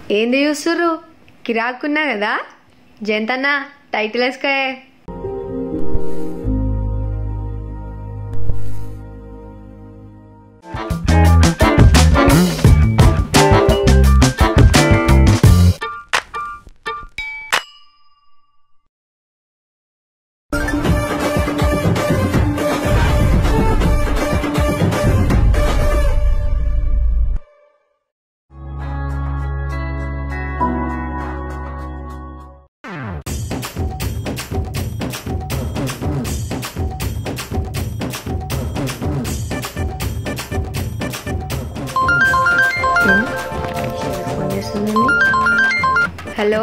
ఏంది చూస్తుర్రు? కిరాకున్నా కదా జయంతన్న టైటిల్ వేసుకోయే. హలో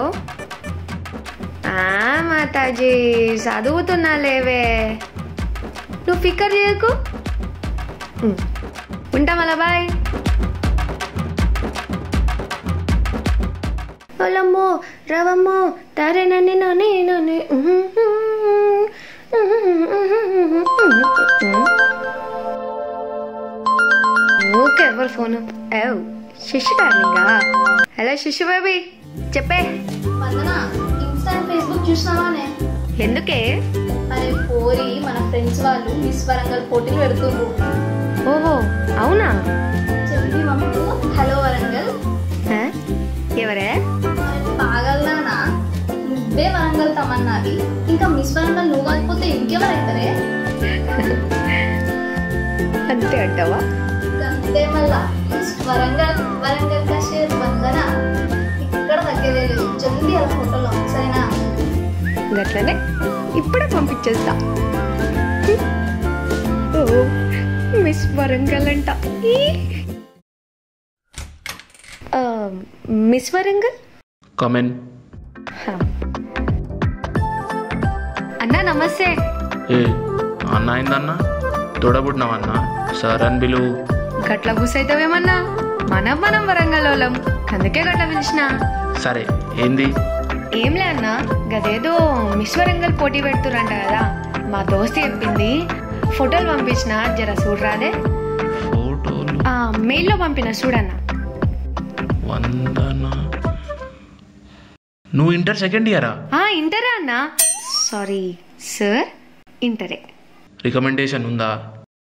మాతాజీ చదువుతున్నా లేవే, నువ్వు ఫికర్ చేయకు. ఉంటా మళ్ళా, బాయ్. పొలమ్మో రవమ్మో తారేనని నని నని. ఓకే ఎవరు ఫోను? శిశు డార్లింగా. హలో శిశు బేబీ, చెప్పే. ఫేస్బుక్ చూసినావానే? ఎందుకే? అరే పోరి, మన ఫ్రెండ్స్ వాళ్ళు మిస్ వరంగల్ పోటీలు పెడుతున్నారు. ఓహో అవునా? చెప్పి మమ్మకు హలో వరంగల్. ఎవరే? పాగల్లానా, నువ్వే వరంగల్ తమన్నావి. ఇంకా మిస్ వరంగల్ నువ్వు కాకపోతే ఇంకెవరైతారే? అంతే అంటావా? అంతే మళ్ళా. మిస్ వరంగల్, వరంగల్ కాశీర్ వందన ఇక్కడ తగ్గలేదు. జల్దీ అలా ఫోటోలో సరేనా? గట్లనే ఇప్పుడే పంపించేస్తా. మిస్ వరంగల్ అంట. మిస్ వరంగల్ కమెన్. అన్నా నమస్తే. ఏ అన్న అయిందన్నా? తోడబుట్టినావన్నా? సార్ అని బిలు. గట్ల గుసైతావేమన్నా? మనం వరంగల్ వాళ్ళం, అందుకే గట్ల పిలిచిన. సరే ఏంది? ఏంలే అన్నా, గదేదో మిస్ వరంగల్ పోటీ పెడుతురంట కదా, మా దోస్తు చెప్పింది. ఫోటోలు పంపించిన, జర చూడరాదే. ఫోటోలు మెయిల్లో పంపిన, చూడన్నా. వందన, నువ్వు ఇంటర్ సెకండ్ ఇయరా? ఇంటరే అన్నా. Sorry sir, ఇంటరే. రికమెండేషన్ ఉందా?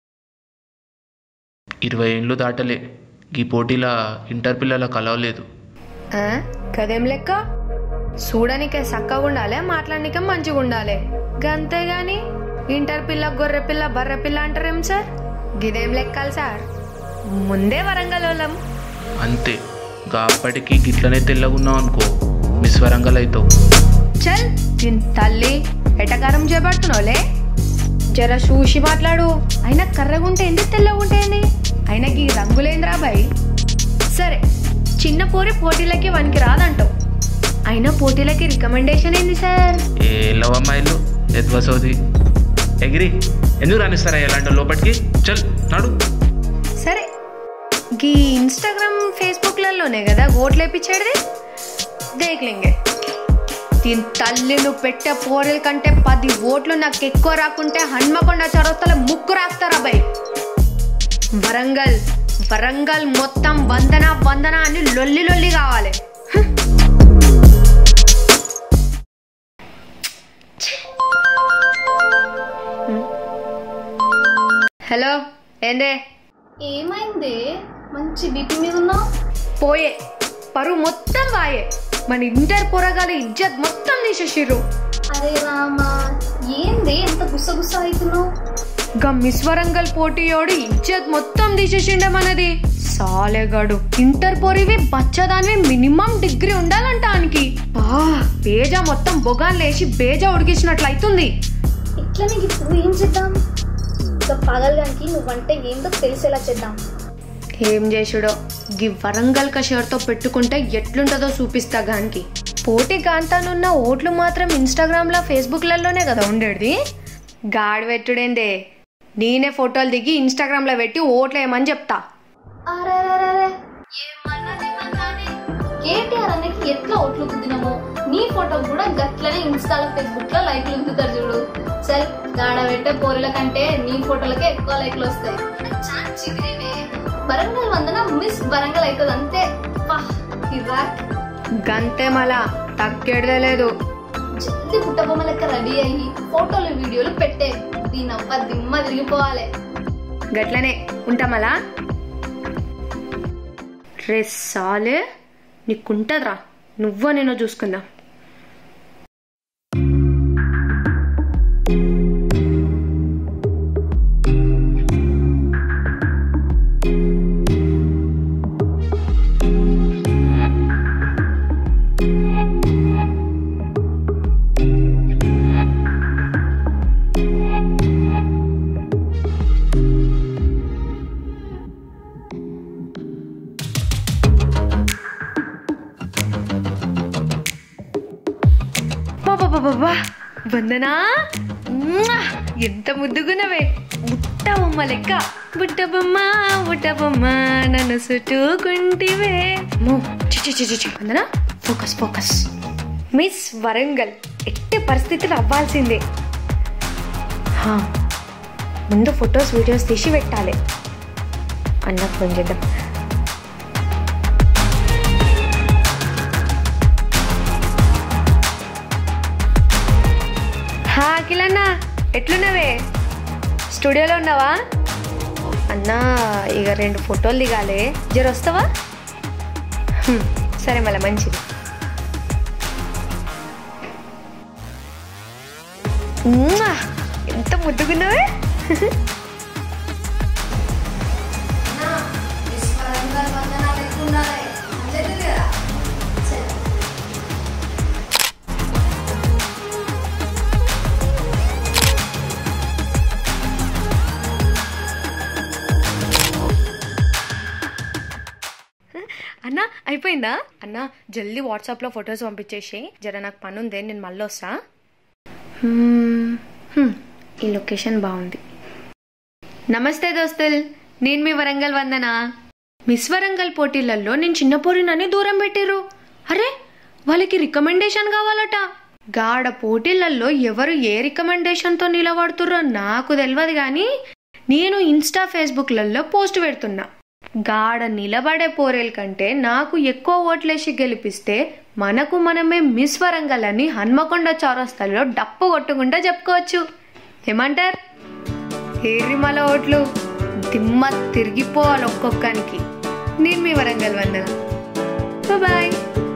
20 ఏళ్ళు దాటలే, ఈ పోటీలా ఇంటర్ పిల్లల కలవలేదు. కదేం లెక్క? చూడనికే చక్కగా ఉండాలి, మాట్లాడనికే మంచిగా ఉండాలి, గంతేగాని ఇంటర్ పిల్ల గొర్రె పిల్ల బర్రె పిల్ల అంటారేం సార్? గిదేం లెక్కాలి సార్? ముందే వరంగల్ వాళ్ళం. అంతే, అప్పటికి గిట్లనే తెల్లగున్నావు అనుకో, మిస్ వరంగల్ అవుతావు. చల్ దీని తల్లి, ఎటకారం చేపడుతున్నావులే. జర చూసి మాట్లాడు. అయినా కర్రగుంటే ఏంది, తెల్లగుంటే ఏంది? అయినకి రంగులేంద్రా బాయ్. సరే, చిన్న పోరి పోటీలకి వానికి రాదంటావు, అయినా పోటీలకి రికమెండేషన్ ఏంది సార్? ఏ లవమ్మాయిలు ఎద్వసోది ఎగిరి ఎందుకు రానిస్తారా ఎలాంటి లోపలికి? చల్ నాడు. సరే, గీ ఇన్స్టాగ్రామ్ ఫేస్బుక్లలోనే కదా ఓట్లు వేయించేది, దేక్లింగే. దీని తల్లి, నువ్వు పెట్టే పోరీల కంటే 10 ఓట్లు నాకు ఎక్కువ రాకుంటే హన్మకొండ చౌరస్తాలో ముక్కు రాస్తారా బాయ్. వరంగల్ మొత్తం వందన అని లొల్లి కావాలి. హలో, ఏందే? ఏమైంది? మంచి బీపీ మీద ఉన్నావు. పోయే పరువు మొత్తం వాయే, మన ఇంటర్ పొరగాలి ఇజ్జత్ మొత్తం తీసేసిర్రు. అరే రామా, ఏంది ఎంత గుస్స అవుతున్నావు? మిస్ వరంగల్ పోటీయోడు ఇజ్జత్ మొత్తం తీసేసిండే మనది. సాలేగాడు ఇంటర్ పోరివి బచ్చదానివి, మినిమం డిగ్రీ ఉండాలంట ఆయనకి. బేజా మొత్తం బొగాన్ లేచి బేజా ఉడికించినట్లు అవుతుంది. ఇట్లా నీకు ఇప్పుడు ఏం చేద్దాం? పగలగానికి నువ్వంటే ఏందో తెలిసేలా చేద్దాం. ఏం చేసుడో, గి వరంగల్ కషేర్తో పెట్టుకుంటే ఎట్లుంటదో చూపిస్తా గానికి. పోటీ గాంతానున్న ఓట్లు మాత్రం ఇన్స్టాగ్రామ్ లా ఫేస్బుక్లలోనే కదా ఉండేది. గాడి పెట్టుడేందే, నేనే ఫోటోలు దిగి ఇన్స్టాగ్రామ్ లో పెట్టి ఓట్లు వేయమని చెప్తా. కేటీఆర్ అన్నకి ఎట్లా ఓట్లు గుద్దినామో నీ ఫోటో కూడా గట్లనే ఇన్స్టాలో ఫేస్బుక్ లో లైక్లు గుద్దుతారు చూడు. చల్, గాడ పెట్టే పోరుల కంటే నీ ఫోటోలకే ఎక్కువ లైక్లు వస్తాయి. వరంగల్ వందన మిస్ వరంగల్ అవుతుంది అంతే. గంతే మళ్ళా తగ్గేదే లేదు. జల్ది పుట్టబొమ్మ లెక్క రెడీ అయ్యి ఫోటోలు వీడియోలు పెట్టే. దీని అవ్వ దిమ్మ తిరిగిపోవాలి. గట్లనే ఉంటామలా. రే సాలే నీకుంటదిరా, నువ్వో నేను చూసుకుందాం. వందనా, ఎంత ముద్దుగున్నవే. బుట్టబొమ్మ లెక్క. బుట్టబొమ్మ బుట్టబొమ్మ నన్ను చుట్టుకుంటివే. Vandana focus focus. Miss Warangal ఎట్టి పరిస్థితులు అవ్వాల్సిందే. ముందు ఫొటోస్ వీడియోస్ తీసి పెట్టాలి. అన్నకు ఫోన్ చేద్దాం. అఖిలన్నా ఎట్లున్నావే? స్టూడియోలో ఉన్నావా? అన్నా ఇక 2 ఫోటోలు దిగాలి, జర వస్తావా? సరే మళ్ళీ మంచిది. ఎంత ముద్దుగున్నావే. అన్నా అయిపోయిందా? అన్నా జల్దీ వాట్సాప్లో ఫొటోస్ పంపించేసి, జర నాకు పని ఉంది, నేను మళ్ళీ వస్తా. ఈ లొకేషన్ బాగుంది. నమస్తే దోస్తుల్, నేను మీ వరంగల్ వందనా. మిస్ వరంగల్ పోటీలలో నేను చిన్న పోరినని దూరం పెట్టిర్రు. అరే వాళ్ళకి రికమెండేషన్ కావాలట. గాడ పోటీలలో ఎవరు ఏ రికమెండేషన్తో నిలబడుతుర్రో నాకు తెలియదు, కానీ నేను ఇన్స్టా ఫేస్బుక్లలో పోస్ట్ పెడుతున్నా. గాడ నిలబడే పోరేల కంటే నాకు ఎక్కువ ఓట్లేసి గెలిపిస్తే మనకు మనమే మిస్ వరంగల్ అని హన్మకొండ చౌరస్తాలో డప్పు కొట్టుకుంటా చెప్పుకోవచ్చు. ఏమంటారు? ఏరిమల ఓట్లు దిమ్మ తిరిగిపోవాలి ఒక్కొక్కనికి. నేను మీ వరంగల్ వందన. బాయ్.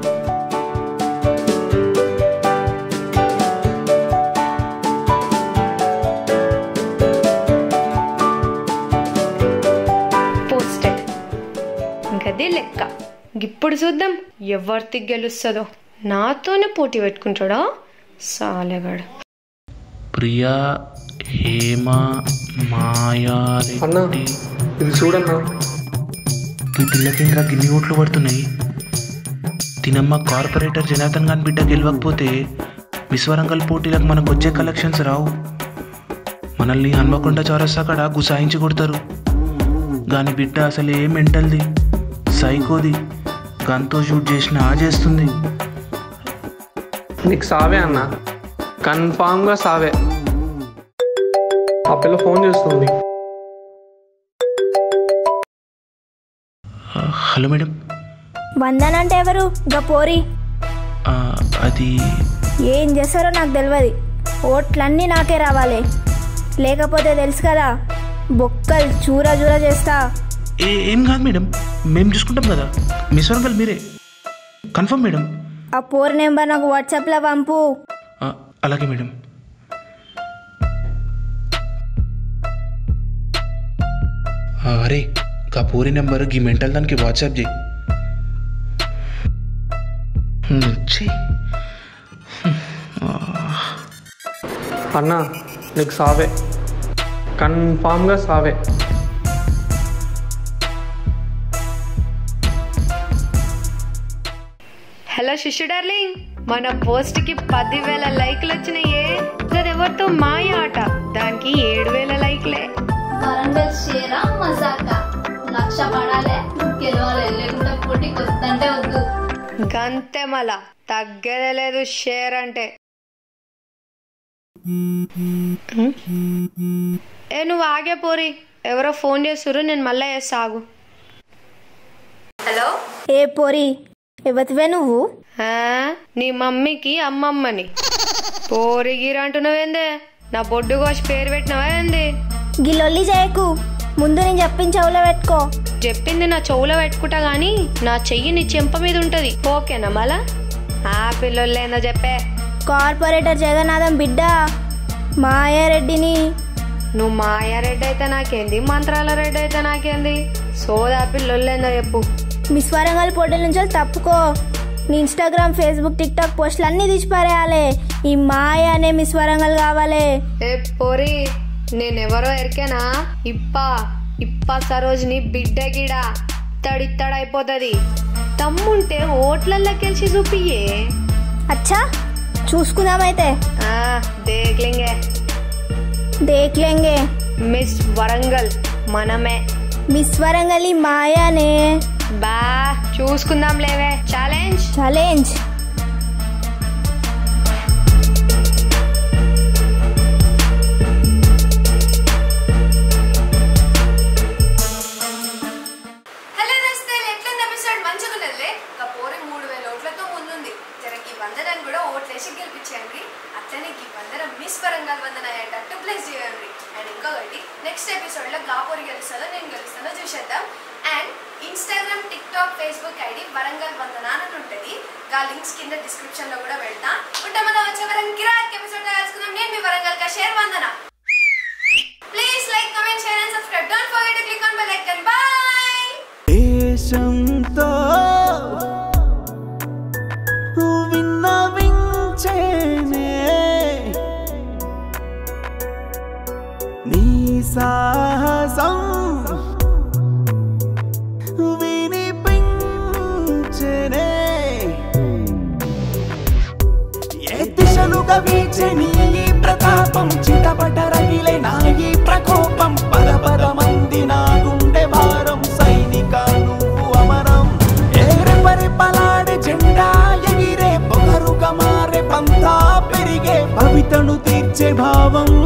గదే లెక్క. ఇప్పుడు చూద్దాం ఎవరికి గెలుస్తుందో. నాతోనే పోటీ పెట్టుకుంటాడా సాలెగాడు. ప్రియా, హేమ, మాయా ఇది చూడన్నా. ఈ పిల్లకింద్ర గిన్ని ఓట్లు పడుతున్నాయి. తినమ్మ కార్పొరేటర్ జనార్దన్ గారి బిడ్డ గెలవకపోతే మిస్ వరంగల్ పోటీలకు మనకు వచ్చే కలెక్షన్స్ రావు. మనల్ని హన్మకొండ చౌరస్తా కాడ గుసాయించి కొడతారు. గాని బిడ్డ అసలు ఏం మెంటల్ది, సైకోది. గన్తో షూట్ చేసినా చేస్తుంది. నీకు సావే అన్న, కన్ఫామ్గా సావే. ఆ పిల్ల ఫోన్ చేస్తుంది. Hello madam. వందన అంటే ఎవరు? గపోరి. అది ఏం చేస్తారో నాకు తెలియదు. ఓట్లన్నీ నాకే రావాలి, లేకపోతే తెలుసు కదా బొక్కలు చూర చూర చేస్తా. ఏం కాదు మేడం, మేము చూసుకుంటాం కదా. మిస్ వరంగల్ మీరే కన్ఫర్మ్ మేడం. ఆ పోర్ నెంబర్ నాకు వాట్సాప్లో పంపు. అలాగే మేడం. అరే ఆ పూరి నెంబర్ గీ మెంటల్ దానికి వాట్సాప్ చేయి. అన్నా నీకు సావే, కన్ఫామ్గా సావే. హలో శిష్యు డార్లింగ్, మన పోస్ట్ కి 10,000 లైక్లు వచ్చినాయే. ఎవరితో మాయ ఆట, దానికి 7,000 లైక్లే. వరంగల్ షేరా మజాకా, 1,00,000 పడాలే, గెలవాలి. లేకుంటే పోటీకి వద్దంటే వద్దు. గంతే మళ్ళా తగ్గేదే లేదు షేర్ అంటే. నువ్వు ఆగే పోరి, ఎవరో ఫోన్ చేస్తుర్రు, నేను మళ్ళీ చేస్తా ఆగు. హలో ఏ పోరి, ఎవతివే నువ్వు? నీ మమ్మీకి అమ్మమ్మని. పోరిగిరా అంటున్నావేందే? నా బొడ్డు కోసి పేరు పెట్టినవా ఏంది? గిల్లొల్లి చేయకు, ముందు నేను చెప్పిన చెవులో పెట్టుకో. చెప్పింది నా చెవులో పెట్టుకుంటా గాని నా చెయ్యి నీ చెంప మీద ఉంటది, ఓకేనా? మళ్ళా ఆ పిల్లొల్లేందో చెప్పే. కార్పొరేటర్ జగన్నాథం బిడ్డ మాయారెడ్డిని. నువ్వు మాయారెడ్డి అయితే నాకేంది, మంత్రాల రెడ్డి అయితే నాకేంది? సోదా పిల్లొల్లేందో చెప్పు. మిస్ వరంగల్ పోటీల నుంచి తప్పుకో. నీ ఇన్స్టాగ్రామ్, ఫేస్బుక్, టిక్టాక్ పోస్టులు అన్నీ తీసిపారేయాలి. ఈ మాయ అనే మిస్ వరంగల్ కావాలి. ఏ పోరి, నేనెవరో ఎరికేనా? ఇప్ప సరోజిని బిడ్డ గిడా తడిత్తడైపోతుంది. తమ్ముంటే ఓట్లల్లో గెలిచి చూపియే. అచ్చా చూసుకుందామైతే. దేఖ్లేంగే. మిస్ వరంగల్ మనమే. మిస్ వరంగల్ ఈ మాయానే. బా చూసుకుందాం లేవే. ఛాలెంజ్. మిస్ వరంగల్ వందన అయ్యేటట్టు ప్లేస్ చేయండి. అండ్ ఇంకొకటి, నెక్స్ట్ ఎపిసోడ్ లో గాపోరి గెలుస్తుందో నేను గెలుస్తానో చూసేద్దాం. And Instagram, TikTok, Facebook ID Warangal Vandana అని ఉంటుంది. ఆ లింక్స్ కింద డిస్క్రిప్షన్ లో కూడా పెడతా. ఉంటాం వచ్చే వరం కిరాక్ ఎపిసోడ్ కలుసుకుందాం. నేను మీ వరంగల్ కా షేర్ Vandana. Please like, comment, share and subscribe. Don't forget to click on bell icon. Bye. దేశంతో సాహసం వినిపించనే, ఏ దిశలుగా వీచని ఈ ప్రతాపం, చిటపట రగిలే నా ఈ ప్రకోపం, పద మంది నా గుండె భారం, సైనిక నువ్వు అమరం. ఏరెపరి పలాడే జెండా ఎగిరే, పొగరుగా మారే పంతా పెరిగే, భవితను తీర్చే భావం